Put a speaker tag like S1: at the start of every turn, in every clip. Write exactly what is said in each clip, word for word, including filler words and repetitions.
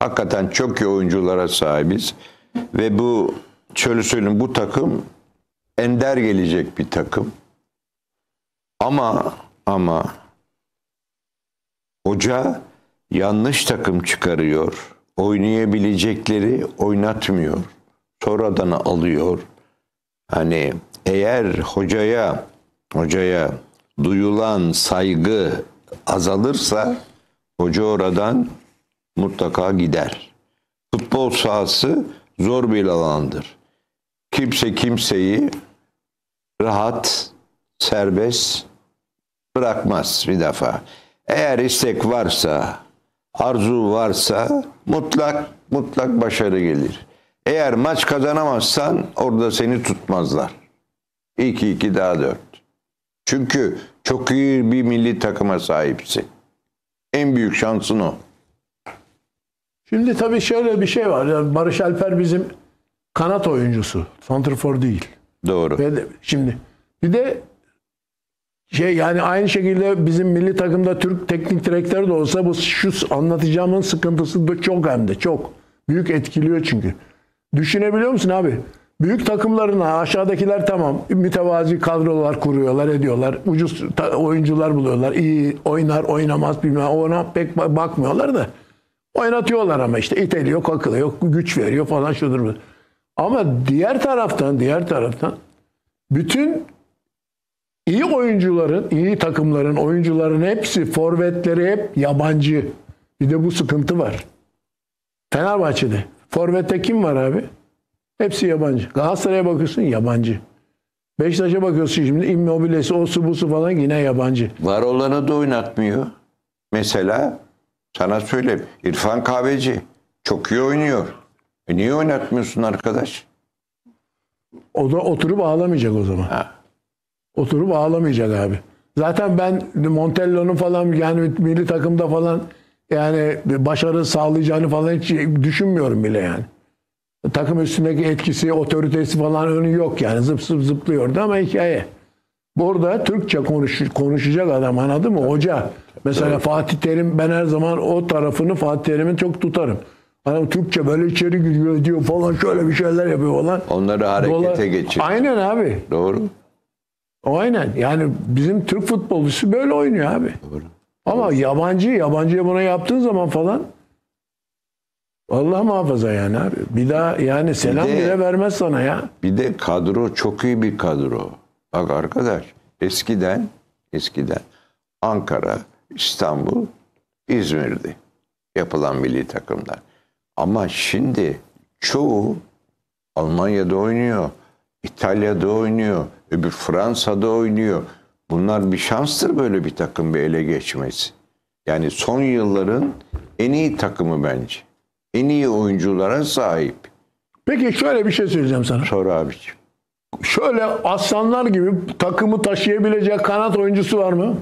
S1: Hakikaten çok iyi oyunculara sahibiz. Ve bu, şöyle söyleyeyim, bu takım ender gelecek bir takım. Ama ama hoca yanlış takım çıkarıyor. Oynayabilecekleri oynatmıyor. Sonradan alıyor. Hani eğer hocaya hocaya duyulan saygı azalırsa hoca oradan mutlaka gider. Futbol sahası zor bir alandır. Kimse kimseyi rahat, serbest bırakmaz bir defa. Eğer istek varsa, arzu varsa mutlak mutlak başarı gelir. Eğer maç kazanamazsan orada seni tutmazlar. iki iki daha dört. Çünkü çok iyi bir milli takıma sahipsin. En büyük şansın o.
S2: Şimdi tabii şöyle bir şey var. Yani Barış Alper bizim kanat oyuncusu. Santrfor değil.
S1: Doğru.
S2: Ve de, şimdi bir de şey, yani aynı şekilde bizim milli takımda Türk teknik direktörü de olsa bu şu anlatacağımın sıkıntısı da çok, hem de çok büyük etkiliyor çünkü. Düşünebiliyor musun abi? Büyük takımlarına aşağıdakiler tamam mütevazi kadrolar kuruyorlar, ediyorlar. Ucuz oyuncular buluyorlar. İyi oynar oynamaz bilmem, ona pek bakmıyorlar da oynatıyorlar ama işte iteliyor, kakılıyor, güç veriyor falan şudur bu. Ama diğer taraftan diğer taraftan bütün iyi oyuncuların, iyi takımların, oyuncuların hepsi, forvetleri hep yabancı. Bir de bu sıkıntı var. Fenerbahçe'de forvette kim var abi? Hepsi yabancı. Galatasaray'a bakıyorsun yabancı. Beşiktaş'a bakıyorsun şimdi Immobile'si, osu busu falan yine yabancı.
S1: Var olanı da oynatmıyor. Mesela sana söyleyeyim, İrfan Kahveci çok iyi oynuyor. E niye oynatmıyorsun arkadaş?
S2: O da oturup ağlamayacak o zaman.
S1: Ha.
S2: Oturup ağlamayacak abi. Zaten ben Montello'nun falan yani milli takımda falan yani başarı sağlayacağını falan hiç düşünmüyorum bile yani. Takım üstündeki etkisi, otoritesi falan önü yok yani. Zıp zıp zıplıyordu ama hikaye. Burada Türkçe konuş, konuşacak adam, anladın mı? Hoca. Mesela evet. Fatih Terim, ben her zaman o tarafını Fatih Terim'in çok tutarım. Adam Türkçe böyle içeri giriyor diyor falan, şöyle bir şeyler yapıyor falan.
S1: Onları harekete Dola... geçir.
S2: Aynen abi.
S1: Doğru.
S2: Aynen. Yani bizim Türk futbolcusu böyle oynuyor abi.
S1: Doğru.
S2: Ama Doğru. yabancı, yabancıya buna yaptığın zaman falan Allah muhafaza yani abi. Bir daha yani selam de, bile vermez sana ya.
S1: Bir de kadro çok iyi bir kadro. Bak arkadaş, eskiden eskiden Ankara, İstanbul, İzmir'di yapılan milli takımlar. Ama şimdi çoğu Almanya'da oynuyor, İtalya'da oynuyor, öbür Fransa'da oynuyor. Bunlar bir şanstır böyle bir takım bir ele geçmesi. Yani son yılların en iyi takımı bence. En iyi oyunculara sahip.
S2: Peki şöyle bir şey söyleyeceğim sana.
S1: Sor abiciğim.
S2: Şöyle aslanlar gibi takımı taşıyabilecek kanat oyuncusu var mı?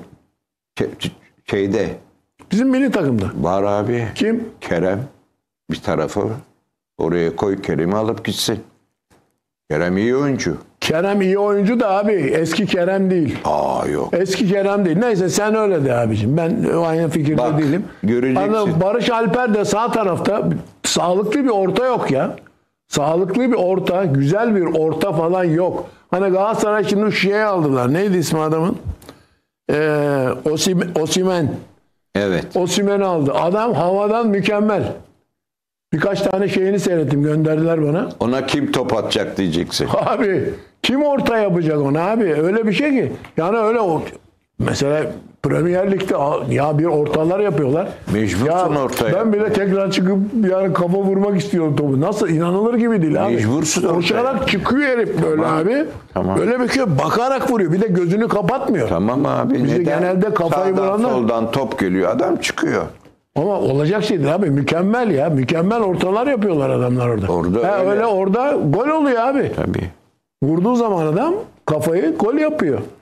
S1: Şeyde.
S2: Bizim milli takımda.
S1: Var abi.
S2: Kim?
S1: Kerem. Bir tarafı. Oraya koy, Kerem'i alıp gitsin. Kerem iyi oyuncu.
S2: Kerem iyi oyuncu da abi eski Kerem değil.
S1: Aa yok.
S2: Eski Kerem değil. Neyse sen öyle de abicim. Ben aynı fikirde
S1: Bak,
S2: değilim.
S1: Göreceksin.
S2: Ama Barış Alper de sağ tarafta sağlıklı bir orta yok ya. Sağlıklı bir orta, güzel bir orta falan yok. Hani Galatasaray şimdi şu şeye aldılar. Neydi ismi adamın? Ee, Osim, Osimen.
S1: Evet.
S2: Osimen aldı. Adam havadan mükemmel. Birkaç tane şeyini seyrettim, gönderdiler bana.
S1: Ona kim top atacak diyeceksin.
S2: Abi kim orta yapacak ona abi? Öyle bir şey ki. Yani öyle o. Mesela Premier Lig'de ya bir ortalar yapıyorlar.
S1: Mecbursun
S2: ya,
S1: ortaya.
S2: Ben bile tekrar çıkıp yani kafa vurmak istiyorum topu. Nasıl, inanılır gibi değil abi.
S1: Mecbursun ortaya.
S2: Koşarak çıkıyor herif böyle tamam. abi.
S1: Tamam.
S2: Böyle bakıyor, bakarak vuruyor. Bir de gözünü kapatmıyor.
S1: Tamam abi.
S2: Bizde genelde kafayı
S1: Sağdan,
S2: vuranlar.
S1: soldan top geliyor, adam çıkıyor.
S2: Ama olacak şey değil abi. Mükemmel ya. Mükemmel ortalar yapıyorlar adamlar orada.
S1: Orada
S2: ha, öyle. öyle orada gol oluyor abi.
S1: Tabii.
S2: Vurduğu zaman adam kafayı gol yapıyor.